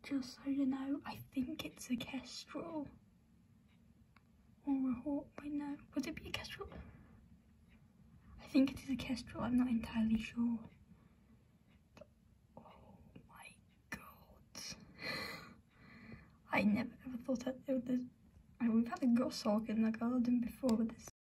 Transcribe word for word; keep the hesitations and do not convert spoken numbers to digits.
just so you know, I think it's a kestrel. Or a hawk, wait no, would it be a kestrel? I think it is a kestrel, I'm not entirely sure. Oh my god. I never ever thought that it would, I, we've had a goshawk in the garden before, but this